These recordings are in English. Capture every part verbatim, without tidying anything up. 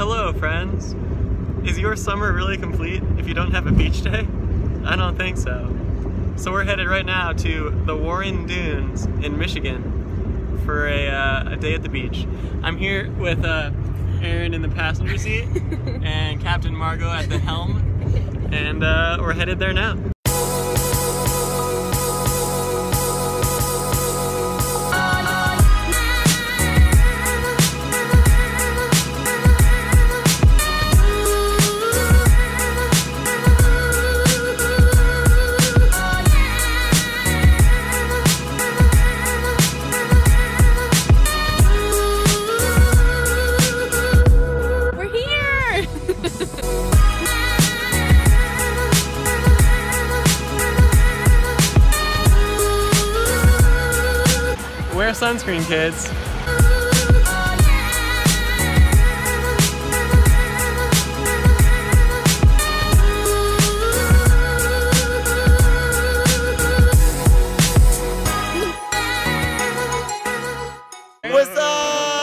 Hello, friends. Is your summer really complete if you don't have a beach day? I don't think so. So we're headed right now to the Warren Dunes in Michigan for a, uh, a day at the beach. I'm here with uh, Aaron in the passenger seat and Captain Margot at the helm, and uh, we're headed there now. Wear sunscreen, kids. What's up?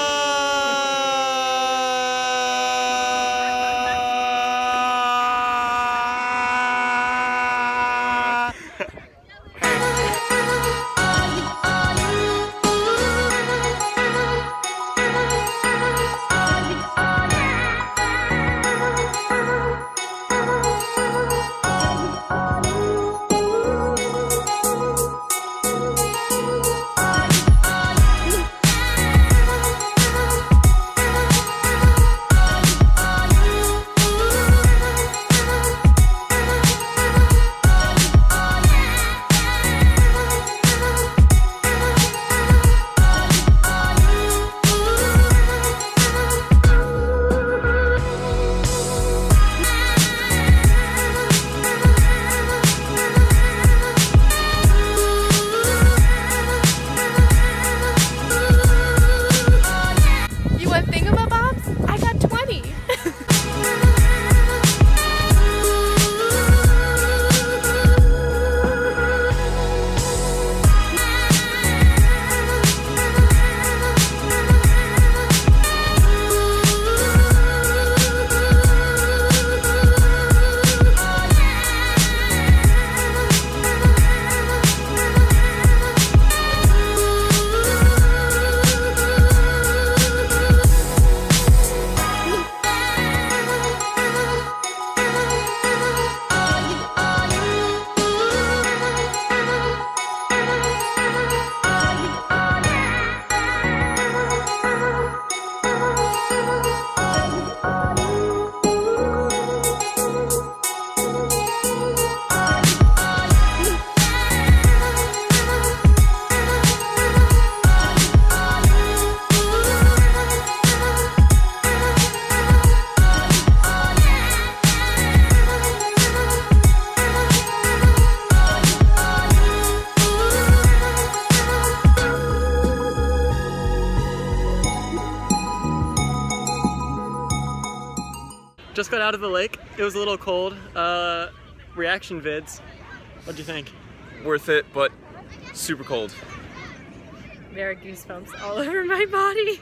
Just got out of the lake. It was a little cold. Uh, reaction vids. What'd you think? Worth it, but super cold. There are goosebumps all over my body.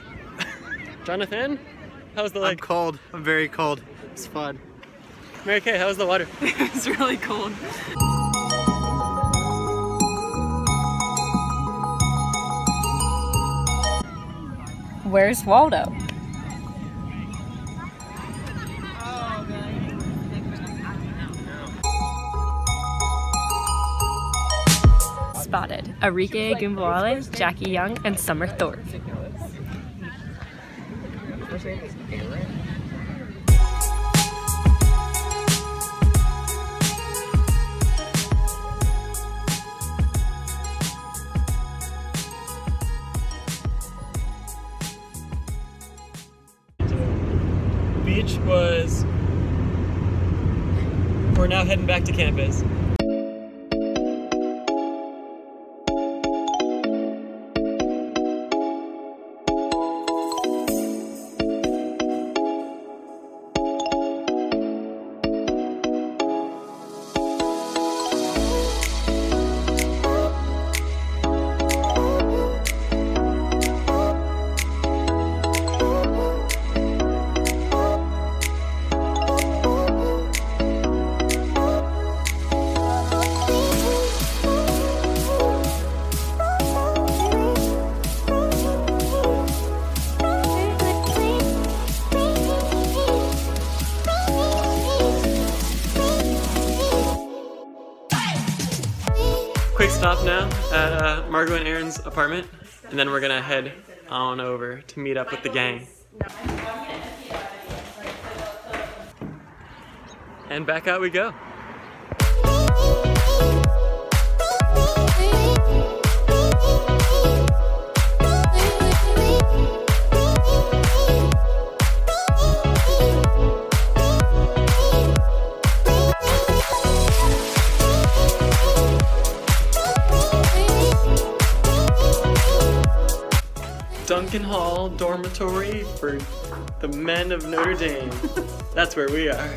Jonathan, how was the lake? I'm cold. I'm very cold. It's fun. Mary Kay, how was the water? It's really cold. Where's Waldo? Spotted. Arike Gumbawale, Jackie Young, and Summer Thorpe. Beach was... We're now heading back to campus. stop now at uh, Margot and Aaron's apartment, and then we're gonna head on over to meet up with the gang. And back out we go. Duncan Hall Dormitory for the men of Notre Dame. That's where we are.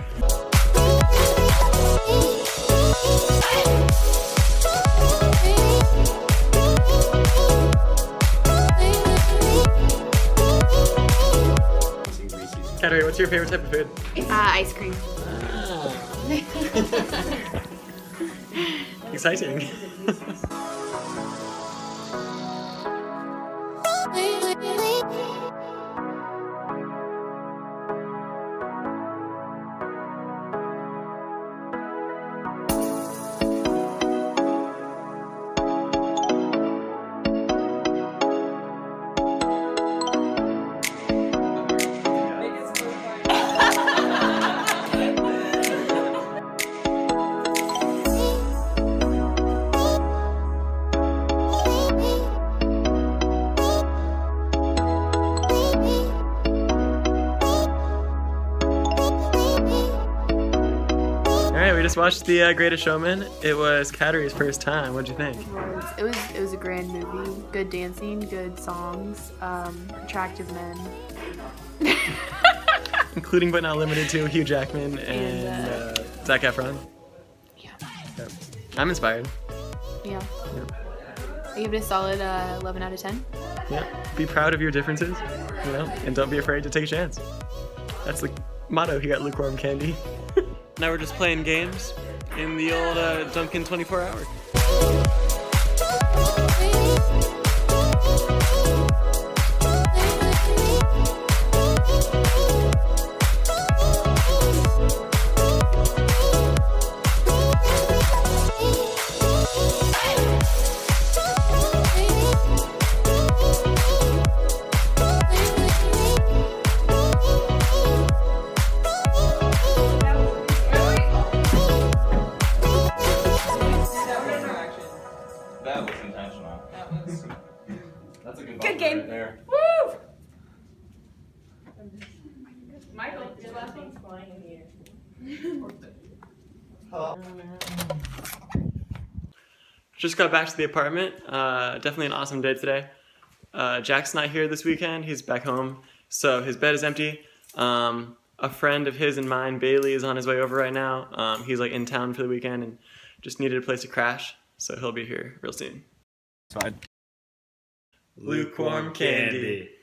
Katerina, what's your favorite type of food? Uh, ice cream. Exciting. Alright, we just watched The uh, Greatest Showman. It was Kateri's first time. What'd you think? It was, it was it was a grand movie. Good dancing, good songs, um, attractive men. Including but not limited to Hugh Jackman and, And, uh, Zac Efron. Yeah. Yeah. I'm inspired. Yeah. Yeah. I give it a solid uh, eleven out of ten. Yeah. Be proud of your differences, you know, and don't be afraid to take a chance. That's the motto here at Lukewarm Candy. Now we're just playing games in the old uh, Duncan twenty-four hour. That was intentional. That was. That's a good, Good game. right there. Woo! Michael, your last one's flying in the air. Hello. Just got back to the apartment. Uh, definitely an awesome day today. Uh, Jack's not here this weekend. He's back home, so his bed is empty. Um, a friend of his and mine, Bailey, is on his way over right now. Um, he's like in town for the weekend and just needed a place to crash, so he'll be here real soon. Fine. Lukewarm Candy.